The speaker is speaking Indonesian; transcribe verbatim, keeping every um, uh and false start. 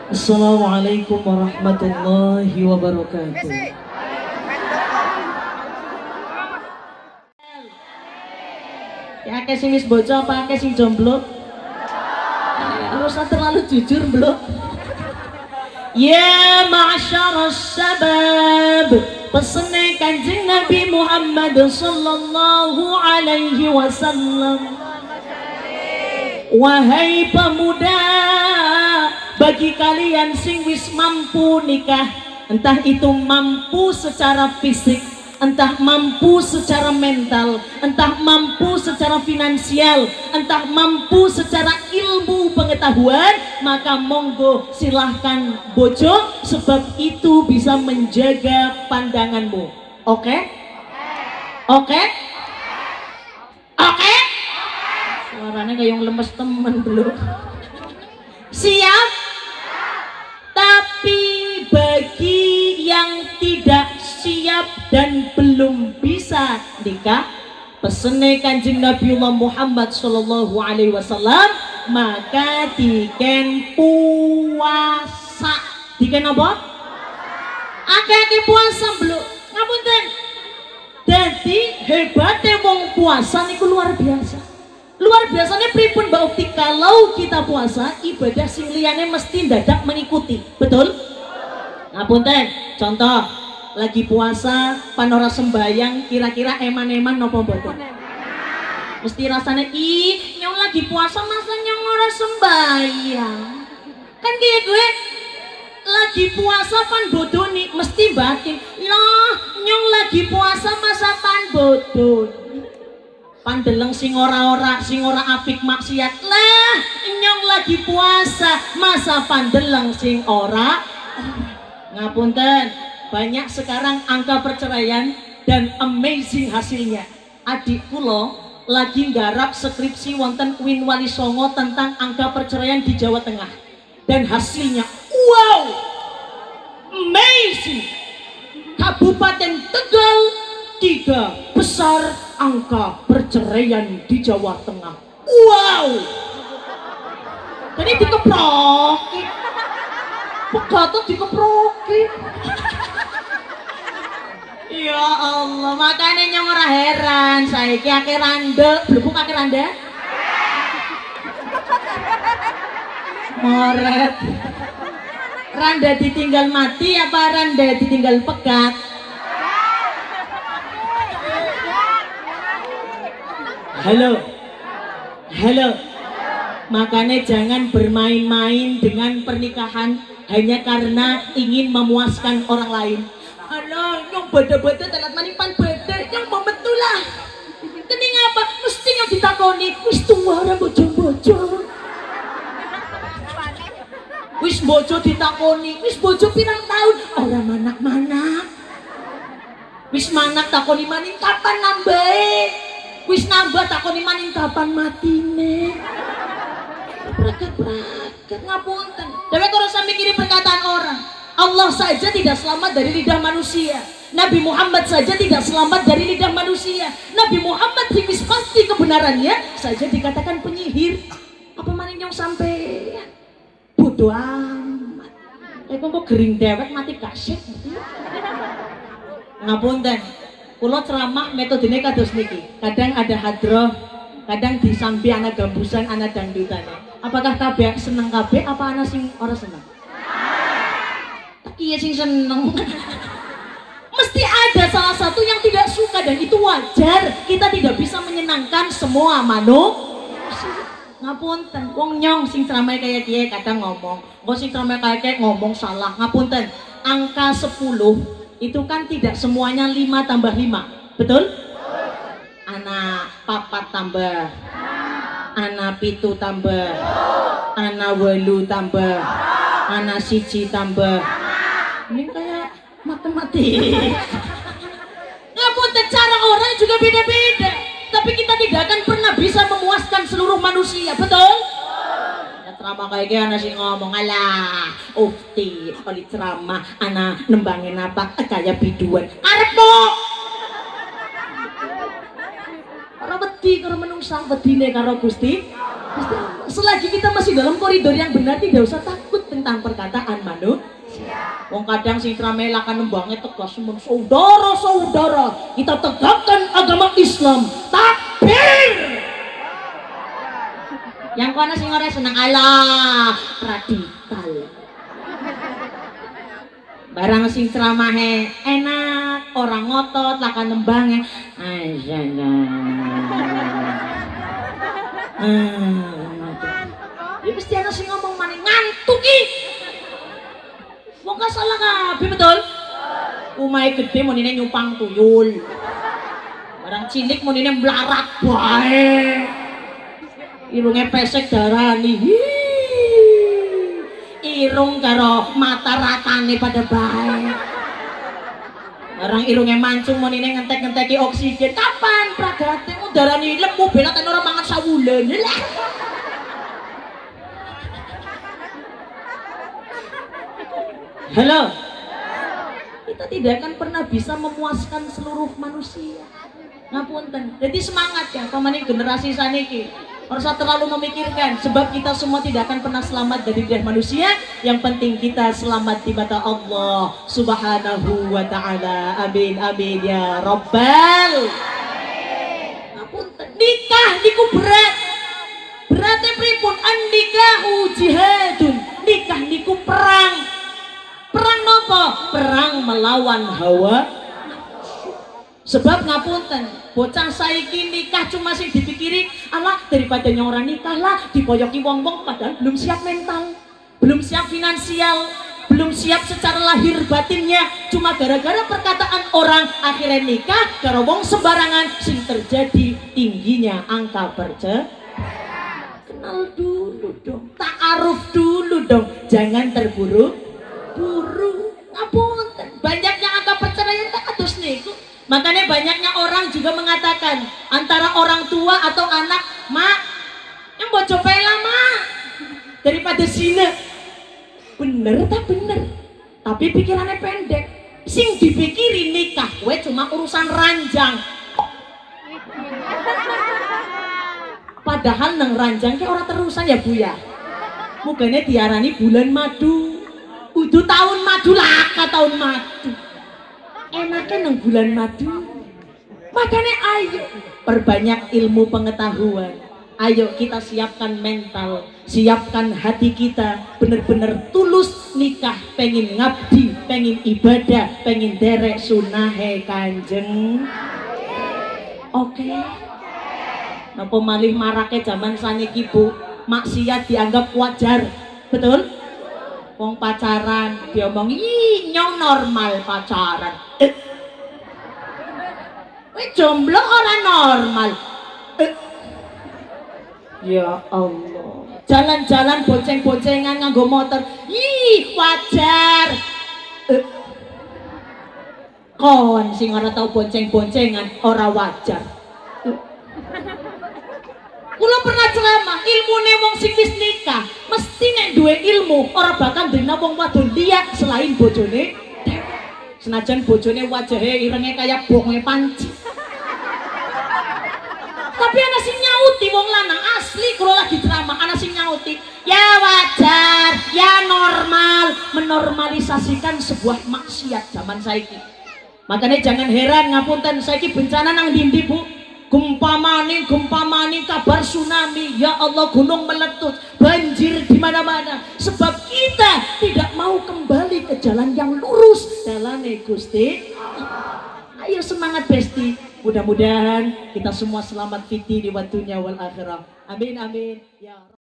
Assalamualaikum warahmatullahi wabarakatuh. Ya akeh sing wis boco apa akeh sing jomblo? Harus terlalu jujur belum? Ya ma'syarus sabab, pesene Kanjeng Nabi Muhammad sallallahu alaihi wasallam. Wahai pemuda, bagi kalian sing wis mampu nikah, entah itu mampu secara fisik, entah mampu secara mental, entah mampu secara finansial, entah mampu secara ilmu pengetahuan, maka monggo silahkan bojo, sebab itu bisa menjaga pandanganmu. Oke? Oke? Oke? Suaranya kayak yang lemes temen belum. Siap? Tapi bagi yang tidak siap dan belum bisa nikah, pesene Kanjeng Nabiullah Muhammad sallallahu alaihi wasallam, maka diken puasa. Diken apa? Akeh-akeh puasa belum? Ngapunten. Jadi hebatnya wong puasa niku luar biasa. Luar biasanya pripun Mbak Ukti, kalau kita puasa ibadah sing liyane mesti dadak mengikuti, betul? Ngapunten, contoh lagi puasa panora sembayang kira-kira eman-eman nopo mboten? Mesti rasanya ih nyong lagi puasa masa nyong ora sembayang. Kan kayak gue lagi puasa pan bodoni mesti batin. Loh, nyong lagi puasa masa pan bodoni. Pandeleng sing ora-ora, sing ora apik maksiat lah, nyong lagi puasa masa pandeleng sing ora. Ngapunten, banyak sekarang angka perceraian dan amazing hasilnya. Adik kulo lagi nggarap skripsi wonten U I N Wali Songo tentang angka perceraian di Jawa Tengah, dan hasilnya wow, amazing. Kabupaten Tegal tiga besar angka perceraian di Jawa Tengah. Wow. Jadi dikeproki. Pegatot dikeproki. Ya Allah, makanya nyong ora heran saiki akeh rande, blebuk akeh rande. Moret. Randa ditinggal mati apa randa ditinggal pegat? Halo, halo. Makanya jangan bermain-main dengan pernikahan hanya karena ingin memuaskan orang lain. Halo, nyong bada-bada telat manipan bada, nyong mau betulah. Kening apa? Mesti nyong ditakoni, wis tua ora bojo-bojo. Wis bojo ditakoni, wis bojo pirang tahun? Ora manak-manak. Wis manak takoni maning kapan nambahe? Wis nambah takoni maning kapan matine. Brakat-brakat ngapunten. Dewek ora usah mikirin perkataan orang. Allah saja tidak selamat dari lidah manusia. Nabi Muhammad saja tidak selamat dari lidah manusia. Nabi Muhammad sing wis pasti kebenarannya saja dikatakan penyihir. Apa maning nyong sampean? Bodoh amat. Eh kok gering dewek mati kaset. Ngapunten. Kulo ceramah metodenya kados niki. Kadang ada hadroh, kadang disambi anak gambusan, anak dangdutan. Apakah kabeh seneng kabeh apa ana sing ora seneng? Tak iya sing seneng. Mesti ada salah satu yang tidak suka dan itu wajar. Kita tidak bisa menyenangkan semua manusia. Ngapunten, wong nyong sing ceramah kayak kiye kadang ngomong, wong sing ceramah kayak kiye ngomong salah. Ngapunten, angka sepuluh itu kan tidak semuanya lima tambah lima, betul? Anak papat tambah, anak pitu tambah, anak welu tambah, anak siji tambah. Ini kayak matematik. Ngapunten, cara orang juga beda-beda, tapi kita tidak akan pernah bisa memuaskan seluruh manusia, betul? Ceramah kayak gini anak sih ngomong, alah Ukti oli ceramah anak nembangin apa kayak biduan arep mo ora wedi karo menungsang wedine karo Gusti Selagi kita masih dalam koridor yang benar, tidak usah takut tentang perkataan manusia. Wong kadang sing tramela kan nembangnya tegas semua. Saudara-saudara, kita tegakkan agama Islam. Takbir. Yang kono sing ora seneng Allah radikal. Barang sing ceramahe enak, orang ngotot lakan nembangnya. Asyana. Ya pasti ana sing ngomong maning ngantuk ki. Wong gak salah kabeh betul. Umahe gede monine nyupang tuyul. Barang cilik monine mlarat bae. Irunge pesek darani. Irung karo mata ratane pada bae. Barang irunge mancung monine ngentek-ngenteki oksigen. Kapan pragate udarane lemu bela ten ora mangan sawulan. Halo. Kita tidak akan pernah bisa memuaskan seluruh manusia. Ngapunten. Jadi semangat ya pamaning generasi saniki. Ora usah terlalu memikirkan sebab kita semua tidak akan pernah selamat dari lidah manusia. Yang penting kita selamat di mata Allah Subhanahu wa taala. Amin amin ya rabbal. Ngapunten. Nikah niku berat. Berate pripun? An-nikahu jihadun. Nikah niku perang. Perang nopo? Perang melawan hawa. Sebab ngapunten, bocah saiki nikah cuma sing dipikiri, alah daripada nyoran nikah lah dipoyoki wong-wong padahal belum siap mental, belum siap finansial, belum siap secara lahir batinnya. Cuma gara-gara perkataan orang akhirnya nikah karo wong sembarangan, sing terjadi tingginya angka perceraian. Kenal dulu dong, ta'aruf dulu dong, jangan terburu-buru. Ngapunten, banyaknya angka perceraian tak atus niku. Makanya banyaknya orang juga mengatakan antara orang tua atau anak, mak, yang bojo pela mak daripada zina. Bener tak bener, tapi pikirannya pendek. Sing dipikirin nikah, we cuma urusan ranjang. Padahal neng ranjang ke orang terusan ya bu ya. Mukanya diarani bulan madu. Udah tahun madu laka tahun madu. Enaknya neng bulan madu. Makanya ayo perbanyak ilmu pengetahuan. Ayo kita siapkan mental, siapkan hati kita bener-bener tulus nikah, pengen ngabdi, pengen ibadah, pengen derek sunahe kanjeng. Oke okay. Napa malih marake zaman saniki Bu, maksiat dianggap wajar, betul? Wong pacaran diomong, ih nyong normal pacaran. Eh. Wih jomblo orang normal. Eh. Ya Allah. Jalan-jalan bonceng-boncengan nganggo motor, ih wajar. Eh. Kon sing ora tau bonceng-boncengan ora wajar. Eh. Kula pernah ceramah, ilmune wong sing wis nikah, mesti nek duwe ilmu ora bakal nderina wong wadon liya selain bojone dhewe. Senajan bojone wajahe irenge kaya bonge panci. Tapi ana sing nyauti wong lanang asli kula lagi ceramah, ana sing nyauti, ya wajar, ya normal, menormalisasikan sebuah maksiat zaman saiki. Makanya jangan heran ngapunten saiki bencana nang ndi Bu? Gempa maning, gempa maning, kabar tsunami, ya Allah gunung meletus, banjir di mana-mana. Sebab kita tidak mau kembali ke jalan yang lurus. Dalane Gusti. Ayo semangat Besti. Mudah-mudahan kita semua selamat fiti di waktunya wal akhirah. Amin amin. Ya